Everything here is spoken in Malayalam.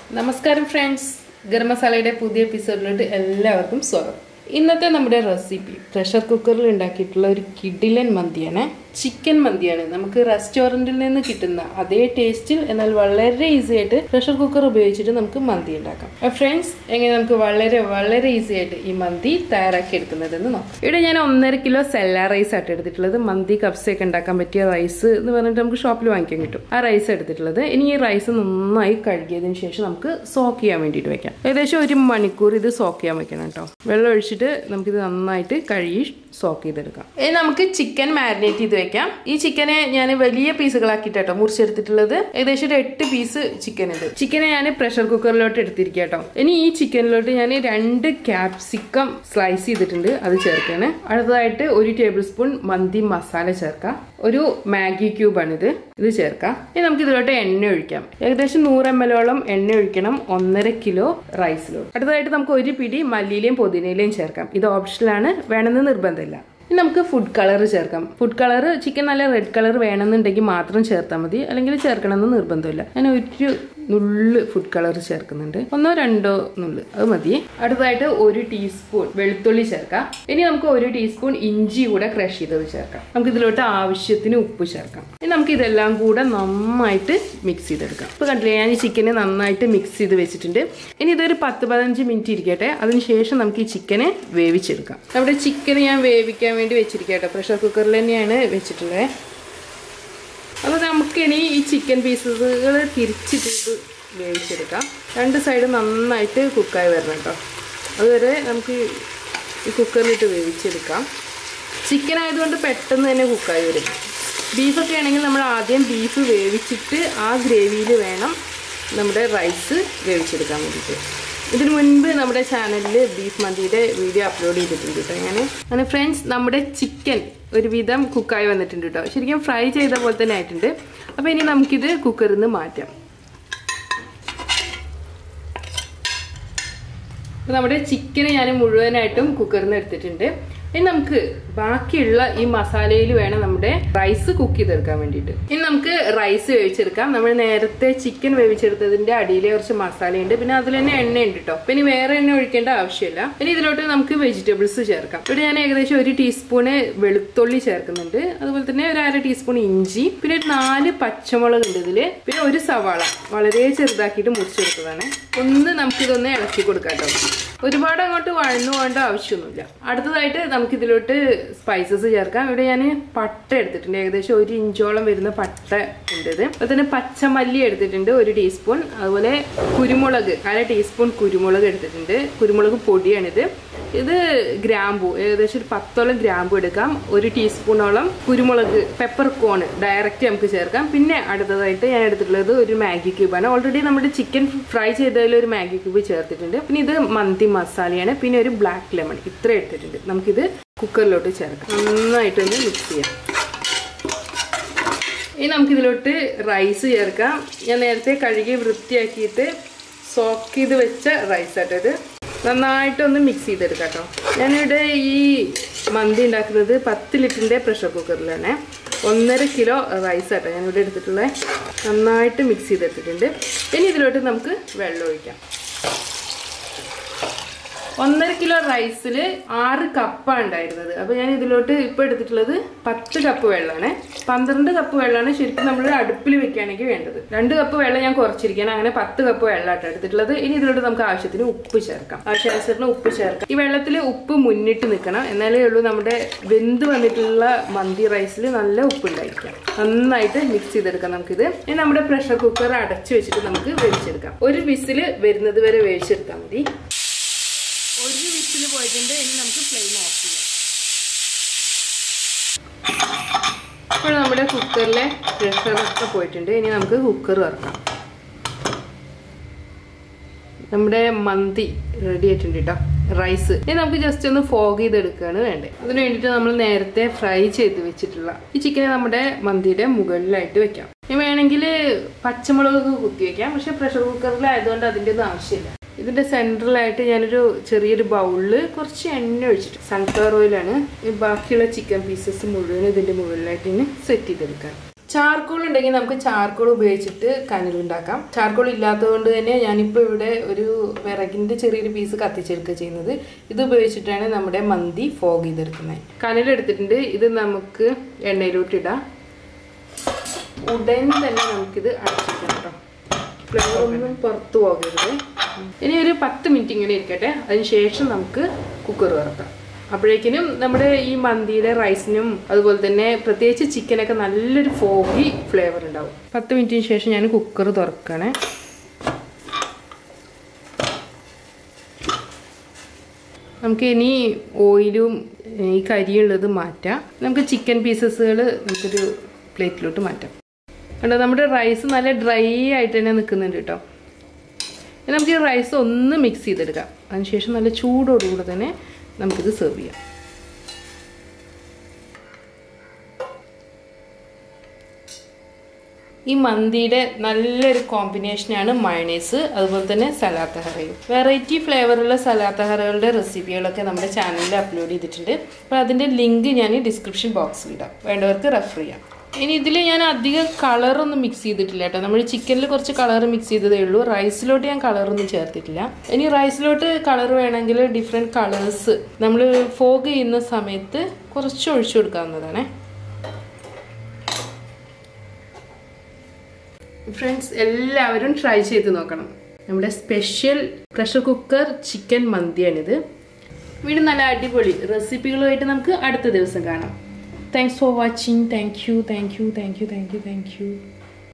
നമസ്കാരം ഫ്രണ്ട്സ്, ഗരം മസാലയുടെ പുതിയ എപ്പിസോഡിലോട്ട് എല്ലാവർക്കും സ്വാഗതം. ഇന്നത്തെ നമ്മുടെ റെസിപ്പി പ്രഷർ കുക്കറിൽ ഉണ്ടാക്കിയിട്ടുള്ള ഒരു കിഡിലൻ മന്തിയാണ്. ചിക്കൻ മന്തിയാണ്. നമുക്ക് റെസ്റ്റോറൻറ്റിൽ നിന്ന് കിട്ടുന്ന അതേ ടേസ്റ്റിൽ എന്നാൽ വളരെ ഈസി ആയിട്ട് പ്രഷർ കുക്കർ ഉപയോഗിച്ചിട്ട് നമുക്ക് മന്തി ഉണ്ടാക്കാം. ഫ്രണ്ട്സ്, എങ്ങനെ നമുക്ക് വളരെ ഈസി ആയിട്ട് ഈ മന്തി തയ്യാറാക്കി എടുക്കുന്നതെന്ന് നോക്കാം. ഇവിടെ ഞാൻ 1.5 കിലോ സെല്ല റൈസ് ആയിട്ട് എടുത്തിട്ടുള്ളത്. മന്തി കബ്സയൊക്കെ ഉണ്ടാക്കാൻ പറ്റിയ റൈസ് എന്ന് പറഞ്ഞിട്ട് നമുക്ക് ഷോപ്പിൽ വാങ്ങിക്കാൻ കിട്ടും. ആ റൈസ് എടുത്തിട്ടുള്ളത്. ഇനി ഈ റൈസ് നന്നായി കഴുകിയതിന് ശേഷം നമുക്ക് സോക്ക് ചെയ്യാൻ വേണ്ടിയിട്ട് വെക്കാം. ഏകദേശം 1 മണിക്കൂർ ഇത് സോക്ക് ചെയ്യാൻ വെക്കണം കേട്ടോ. വെള്ളം ഒഴിച്ചിട്ട് നമുക്കിത് നന്നായിട്ട് കഴുകി സോക്ക് ചെയ്തെടുക്കാം. ഇനി നമുക്ക് ചിക്കൻ മാരിനേറ്റ് ചെയ്ത് വെക്കാം. ഈ ചിക്കനെ ഞാൻ വലിയ പീസുകളാക്കിയിട്ടോ മുറിച്ചെടുത്തിട്ടുള്ളത്. ഏകദേശം 8 പീസ് ചിക്കൻ ഉണ്ട്. ചിക്കനെ ഞാൻ പ്രഷർ കുക്കറിലോട്ട് എടുത്തിരിക്കുക കേട്ടോ. ഇനി ഈ ചിക്കനിലോട്ട് ഞാൻ 2 ക്യാപ്സിക്കം സ്ലൈസ് ചെയ്തിട്ടുണ്ട്, അത് ചേർക്കാണ്. അടുത്തതായിട്ട് 1 ടേബിൾ സ്പൂൺ മന്തി മസാല ചേർക്കാം. ഒരു മാഗി ക്യൂബാണിത്, ഇത് ചേർക്കാം. ഇനി നമുക്ക് ഇതിലോട്ട് എണ്ണ ഒഴിക്കാം. ഏകദേശം 100 ml എണ്ണ ഒഴിക്കണം 1.5 കിലോ റൈസിലോട്ട്. അടുത്തതായിട്ട് നമുക്ക് 1 പിടി മല്ലിയിലയും പുതിനയിലയും ചേർക്കാം. ഇത് ഓപ്ഷനിലാണ്, വേണമെന്ന് നിർബന്ധമില്ല. ഇനി നമുക്ക് ഫുഡ് കളർ ചേർക്കാം. ഫുഡ് കളർ ചിക്കൻ നല്ല റെഡ് കളർ വേണമെന്നുണ്ടെങ്കിൽ മാത്രം ചേർത്താൽ മതി, അല്ലെങ്കിൽ ചേർക്കണമെന്ന് നിർബന്ധമില്ല. ഞാൻ 1 നുള്ള് ഫുഡ് കളർ ചേർക്കുന്നുണ്ട്, 1-2 നുള്ള്, അത് മതി. അടുത്തതായിട്ട് 1 ടീസ്പൂൺ വെളുത്തുള്ളി ചേർക്കാം. ഇനി നമുക്ക് 1 ടീസ്പൂൺ ഇഞ്ചി കൂടെ ക്രഷ് ചെയ്തത് ചേർക്കാം. നമുക്ക് ഇതിലോട്ട് ആവശ്യത്തിന് ഉപ്പ് ചേർക്കാം. ഇനി നമുക്ക് ഇതെല്ലാം കൂടെ നന്നായിട്ട് മിക്സ് ചെയ്തെടുക്കാം. ഇപ്പൊ കണ്ടില്ലേ, ഞാൻ ഈ ചിക്കനെ നന്നായിട്ട് മിക്സ് ചെയ്ത് വെച്ചിട്ടുണ്ട്. ഇനി ഇതൊരു 10-15 മിനിറ്റ് ഇരിക്കട്ടെ. അതിനുശേഷം നമുക്ക് ഈ ചിക്കനെ വേവിച്ചെടുക്കാം. നമ്മുടെ ചിക്കൻ ഞാൻ വേവിക്കാൻ വേണ്ടി വെച്ചിരിക്കട്ടെ. പ്രഷർ കുക്കറിൽ തന്നെയാണ് വെച്ചിട്ടുള്ളത്. അപ്പോൾ നമുക്കിനി ഈ ചിക്കൻ പീസുകൾ തിരിച്ചിട്ട് വേവിച്ചെടുക്കാം. 2 സൈഡ് നന്നായിട്ട് കുക്കായി വരണം കേട്ടോ. അതുവരെ നമുക്ക് ഈ കുക്കറിലിട്ട് വേവിച്ചെടുക്കാം. ചിക്കൻ ആയതുകൊണ്ട് പെട്ടെന്ന് തന്നെ കുക്കായി വരും. ബീഫൊക്കെ ആണെങ്കിൽ നമ്മൾ ആദ്യം ബീഫ് വേവിച്ചിട്ട് ആ ഗ്രേവിയിൽ വേണം നമ്മുടെ റൈസ് വേവിച്ചെടുക്കാൻ വേണ്ടിയിട്ട്. ഇതിനു മുൻപ് നമ്മുടെ ചാനലിൽ ബീഫ് മന്തിയുടെ വീഡിയോ അപ്ലോഡ് ചെയ്തിട്ടുണ്ട് കേട്ടോ ഞാൻ. അങ്ങനെ ഫ്രണ്ട്സ്, നമ്മുടെ ചിക്കൻ ഒരുവിധം കുക്കായി വന്നിട്ടുണ്ട് കേട്ടോ. ശരിക്കും ഫ്രൈ ചെയ്ത പോലെ തന്നെ ആയിട്ടുണ്ട്. അപ്പോൾ ഇനി നമുക്കിത് കുക്കറിൽ നിന്ന് മാറ്റാം. അപ്പോൾ നമ്മുടെ ചിക്കന് ഞാൻ മുഴുവനായിട്ടും കുക്കറിൽ നിന്ന് എടുത്തിട്ടുണ്ട്. ഇനി നമുക്ക് ബാക്കിയുള്ള ഈ മസാലയിൽ വേണം നമ്മുടെ റൈസ് കുക്ക് ചെയ്തെടുക്കാൻ വേണ്ടിയിട്ട്. ഇനി നമുക്ക് റൈസ് വേവിച്ചെടുക്കാം. നമ്മൾ നേരത്തെ ചിക്കൻ വേവിച്ചെടുത്തതിന്റെ അടിയിലെ കുറച്ച് മസാലയുണ്ട്, പിന്നെ അതിൽ തന്നെ എണ്ണയുണ്ട് കേട്ടോ. പിന്നെ വേറെ എണ്ണ ഒഴിക്കേണ്ട ആവശ്യമില്ല. ഇനി ഇതിലോട്ട് നമുക്ക് വെജിറ്റബിൾസ് ചേർക്കാം. ഇവിടെ ഞാൻ ഏകദേശം 1 ടീസ്പൂണ് വെളുത്തുള്ളി ചേർക്കുന്നുണ്ട്. അതുപോലെ തന്നെ ഒരു 1/2 ടീസ്പൂൺ ഇഞ്ചി, പിന്നെ 4 പച്ചമുളക് ഉണ്ട് ഇതില്, പിന്നെ 1 സവാള വളരെ ചെറുതാക്കിയിട്ട് മുറിച്ചെടുത്തതാണ്. നമുക്കിതൊന്ന് ഇളക്കി കൊടുക്കാം കേട്ടോ. ഒരുപാട് അങ്ങോട്ട് വഴന്നു പോകേണ്ട ആവശ്യമൊന്നുമില്ല. അടുത്തതായിട്ട് നമുക്ക് ഇതിലോട്ട് സ്പൈസസ് ചേർക്കാം. ഇവിടെ ഞാൻ പട്ട എടുത്തിട്ടുണ്ട്. ഏകദേശം 1 ഇഞ്ചോളം വരുന്ന പട്ട ഉണ്ട്. അതുപോലെ തന്നെ പച്ചമല്ലി എടുത്തിട്ടുണ്ട് 1 ടീസ്പൂൺ. അതുപോലെ കുരുമുളക് 1/2 ടീസ്പൂൺ കുരുമുളക് എടുത്തിട്ടുണ്ട്. കുരുമുളക് പൊടിയാണിത്. ഇത് ഗ്രാമ്പു ഏകദേശം 10ഓളം ഗ്രാമ്പു എടുക്കാം. 1 ടീസ്പൂണോളം കുരുമുളക് പെപ്പർ കോൺ ഡയറക്റ്റ് നമുക്ക് ചേർക്കാം. പിന്നെ അടുത്തതായിട്ട് ഞാൻ എടുത്തിട്ടുള്ളത് 1 മാഗി ക്യൂബാണ്. ഓൾറെഡി നമ്മുടെ ചിക്കൻ ഫ്രൈ ചെയ്തതിൽ 1 മാഗി ക്യൂബ് ചേർത്തിട്ടുണ്ട്. പിന്നെ ഇത് മന്തി മസാലയാണ്. പിന്നെ 1 ബ്ലാക്ക് ലെമൺ, ഇത്ര എടുത്തിട്ടുണ്ട്. നമുക്കിത് കുക്കറിലോട്ട് ചേർക്കാം. നന്നായിട്ടൊന്ന് മിക്സ് ചെയ്യാം. ഇനി നമുക്കിതിലോട്ട് റൈസ് ചേർക്കാം. ഞാൻ നേരത്തെ കഴുകി വൃത്തിയാക്കിയിട്ട് സോക്ക് ചെയ്ത് വെച്ച റൈസ് ആട്ടോ ഇത്. നന്നായിട്ടൊന്ന് മിക്സ് ചെയ്തെടുക്കാം കേട്ടോ. ഞാനിവിടെ ഈ മന്തി ഉണ്ടാക്കുന്നത് 10 ലിറ്ററിൻ്റെ പ്രഷർ കുക്കറിലാണ്. 1.5 കിലോ റൈസ് ആട്ടോ ഞാനിവിടെ എടുത്തിട്ടുള്ളത്. നന്നായിട്ട് മിക്സ് ചെയ്തെടുത്തിട്ടുണ്ട്. ഇനി ഇതിലോട്ട് നമുക്ക് വെള്ളം ഒഴിക്കാം. 1.5 കിലോ റൈസിൽ 6 കപ്പാണ് ഉണ്ടായിരുന്നത്. അപ്പോൾ ഞാൻ ഇതിലോട്ട് ഇപ്പോൾ എടുത്തിട്ടുള്ളത് 10 കപ്പ് വെള്ളമാണ്. 12 കപ്പ് വെള്ളമാണ് ശരിക്കും നമ്മൾ അടുപ്പിൽ വെക്കുകയാണെങ്കിൽ വേണ്ടത്. 2 കപ്പ് വെള്ളം ഞാൻ കുറച്ചിരിക്കുകയാണ്. അങ്ങനെ 10 കപ്പ് വെള്ളമായിട്ട് എടുത്തിട്ടുള്ളത്. ഇനി ഇതിലോട്ട് നമുക്ക് ആവശ്യത്തിന് ഉപ്പ് ചേർക്കാം. ആവശ്യാനുസരണം ഉപ്പ് ചേർക്കാം. ഈ വെള്ളത്തിൽ ഉപ്പ് മുന്നിട്ട് നിൽക്കണം, എന്നാലേ ഉള്ളൂ നമ്മുടെ വെന്ത് വന്നിട്ടുള്ള മന്തി റൈസിൽ നല്ല ഉപ്പ് ഉണ്ടായിരിക്കാം. നന്നായിട്ട് മിക്സ് ചെയ്തെടുക്കാം നമുക്കിത്. ഇനി നമ്മുടെ പ്രഷർ കുക്കർ അടച്ചു വെച്ചിട്ട് നമുക്ക് വേവിച്ചെടുക്കാം. 1 വിസിൽ വരുന്നത് വരെ വേവിച്ചെടുത്താൽ മതി. 1 വിസിൽ പോയിട്ടുണ്ട്. ഇനി നമുക്ക് ഫ്ലെയിം ഓഫ് ചെയ്യാം. ഇപ്പോൾ നമ്മുടെ കുക്കറിലെ പ്രഷറൊക്കെ പോയിട്ടുണ്ട്. ഇനി നമുക്ക് കുക്കർ തുറക്കാം. നമ്മുടെ മന്തി റെഡി ആയിട്ടുണ്ട് കേട്ടോ. റൈസ് ഇനി നമുക്ക് ജസ്റ്റ് ഒന്ന് ഫോഗ് ചെയ്തെടുക്കുകയാണ് വേണ്ടത്. അതിന് വേണ്ടിയിട്ട് നമ്മൾ നേരത്തെ ഫ്രൈ ചെയ്ത് വെച്ചിട്ടുള്ള ഈ ചിക്കനെ നമ്മുടെ മന്തിയുടെ മുകളിലായിട്ട് വെക്കാം. ഇനി വേണമെങ്കിൽ പച്ചമുളകൊക്കെ കുത്തി വെക്കാം. പക്ഷെ പ്രഷർ കുക്കറിലായതുകൊണ്ട് അതിൻ്റെ ഒന്നും ആവശ്യമില്ല. ഇതിന്റെ സെന്ററിലായിട്ട് ഞാനൊരു ചെറിയൊരു ബൗളില് കുറച്ച് എണ്ണ ഒഴിച്ചിട്ട് സൺഫ്ലവർ ഓയിലാണ് ഈ ബാക്കിയുള്ള ചിക്കൻ പീസസ് മുഴുവൻ ഇതിന്റെ മുകളിലായിട്ട് ഇങ്ങനെ സെറ്റ് ചെയ്തെടുക്കാം. ചാർക്കോൾ ഉണ്ടെങ്കിൽ നമുക്ക് ചാർക്കോൾ ഉപയോഗിച്ചിട്ട് കനലുണ്ടാക്കാം. ചാർക്കോൾ ഇല്ലാത്തതുകൊണ്ട് തന്നെ ഞാനിപ്പോൾ ഇവിടെ ഒരു വിറകിൻ്റെ ചെറിയൊരു പീസ് കത്തിച്ചെടുക്കുക ചെയ്യുന്നത്. ഇത് ഉപയോഗിച്ചിട്ടാണ് നമ്മുടെ മന്തി ഫോഗ് ചെയ്തെടുക്കുന്നത്. കനലെടുത്തിട്ടുണ്ട്. ഇത് നമുക്ക് എണ്ണയിലോട്ടിടാം. ഉടൻ തന്നെ നമുക്കിത് അടച്ചിരിക്കണം കേട്ടോ. ഫ്ലേവറൊന്നും പുറത്തു പോകരുത്. ഇനി ഒരു 10 മിനിറ്റ് ഇങ്ങനെ ഇരിക്കട്ടെ. അതിനുശേഷം നമുക്ക് കുക്കർ തുറക്കാം. അപ്പോഴേക്കിനും നമ്മുടെ ഈ മന്തിയുടെ റൈസിനും അതുപോലെ തന്നെ പ്രത്യേകിച്ച് ചിക്കനൊക്കെ നല്ലൊരു ഫോഗി ഫ്ലേവർ ഉണ്ടാവും. 10 മിനിറ്റിന് ശേഷം ഞാൻ കുക്കർ തുറക്കണേ. നമുക്ക് ഇനി ഓയിലും ഈ കരിയുള്ളത് മാറ്റാം. നമുക്ക് ചിക്കൻ പീസസുകൾ നമുക്കൊരു പ്ലേറ്റിലോട്ട് മാറ്റാം. കണ്ടോ, നമ്മുടെ റൈസ് നല്ല ഡ്രൈ ആയിട്ട് തന്നെ നിൽക്കുന്നുണ്ട് കേട്ടോ. നമുക്ക് ഈ റൈസ് ഒന്ന് മിക്സ് ചെയ്തെടുക്കാം. അതിനുശേഷം നല്ല ചൂടോടുകൂടെ തന്നെ നമുക്കിത് സെർവ് ചെയ്യാം. ഈ മന്തിയുടെ നല്ലൊരു കോമ്പിനേഷനാണ് മയണൈസ് അതുപോലെ തന്നെ സലാത്ത ഹറയും. വെറൈറ്റി ഫ്ലേവറുള്ള സലാത്ത ഹറകളുടെ റെസിപ്പികളൊക്കെ നമ്മുടെ ചാനലിൽ അപ്ലോഡ് ചെയ്തിട്ടുണ്ട്. അപ്പോൾ അതിൻ്റെ ലിങ്ക് ഞാൻ ഡിസ്ക്രിപ്ഷൻ ബോക്സിൽ ഇടാം, വേണ്ടവർക്ക് റെഫർ ചെയ്യാം. ഇനി ഇതിൽ ഞാൻ അധികം കളറൊന്നും മിക്സ് ചെയ്തിട്ടില്ല കേട്ടോ. നമ്മൾ ചിക്കനിൽ കുറച്ച് കളർ മിക്സ് ചെയ്തതേ ഉള്ളൂ. റൈസിലോട്ട് ഞാൻ കളറൊന്നും ചേർത്തിട്ടില്ല. ഇനി റൈസിലോട്ട് കളർ വേണമെങ്കിൽ ഡിഫറെൻറ്റ് കളേഴ്സ് നമ്മൾ ഫോഗ് ചെയ്യുന്ന സമയത്ത് കുറച്ച് ഒഴിച്ചു കൊടുക്കാവുന്നതാണ്. ഫ്രണ്ട്സ്, എല്ലാവരും ട്രൈ ചെയ്ത് നോക്കണം. നമ്മുടെ സ്പെഷ്യൽ പ്രഷർ കുക്കർ ചിക്കൻ മന്തിയാണിത്. വീണ്ടും നല്ല അടിപൊളി റെസിപ്പികളുമായിട്ട് നമുക്ക് അടുത്ത ദിവസം കാണാം. Thanks for watching. Thank you.